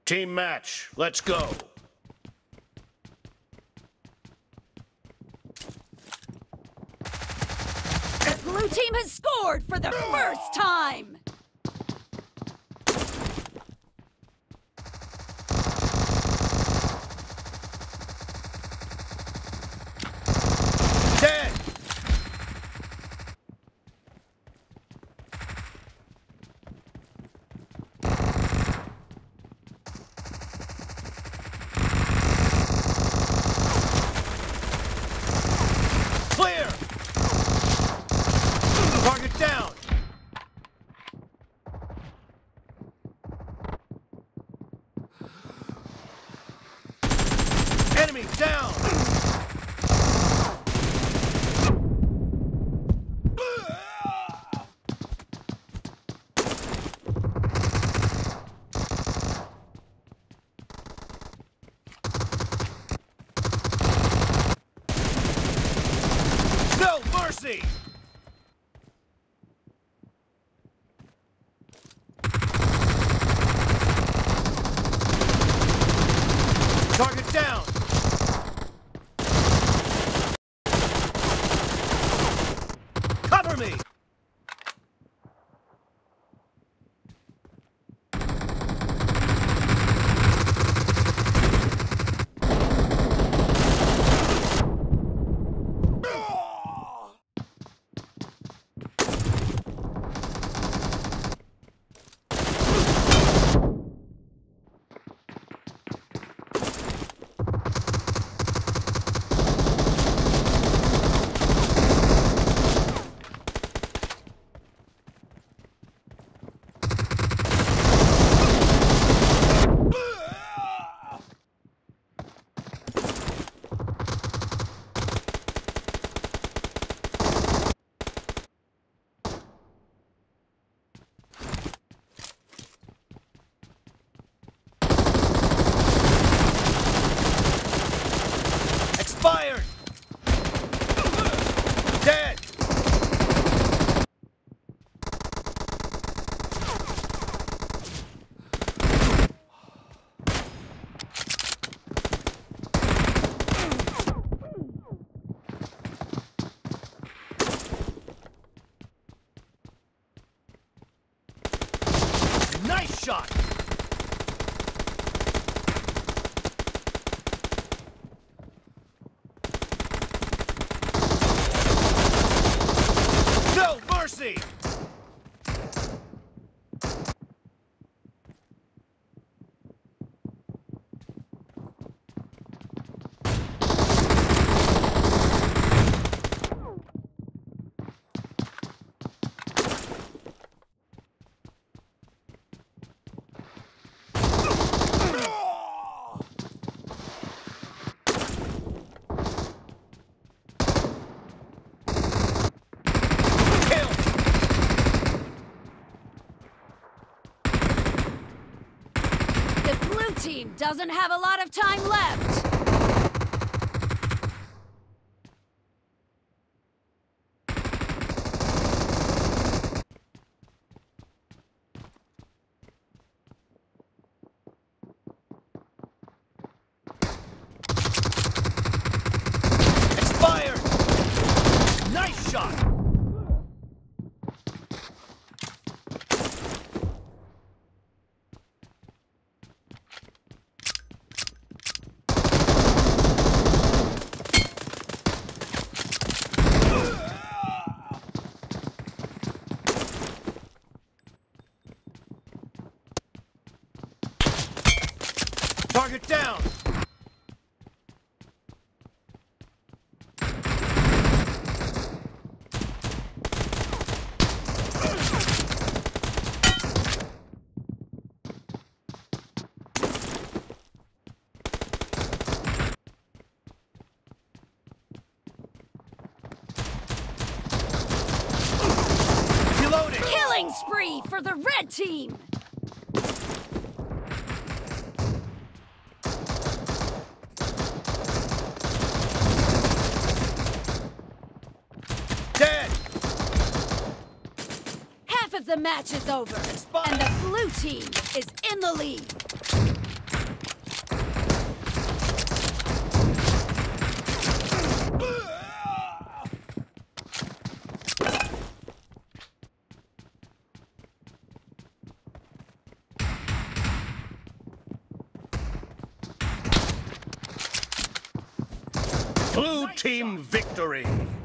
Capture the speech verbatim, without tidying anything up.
Team match, let's go. The blue team has scored for the first time! Dead! Clear! Target down! Enemy down! No mercy! Target down! Cover me! Expired! Dead! Nice shot! No mercy! The blue team doesn't have a lot of time left! Expired! Nice shot! Target down! Reloading! Killing spree for the red team! Dead! Half of the match is over, Expired. and the blue team is in the lead. Blue team victory!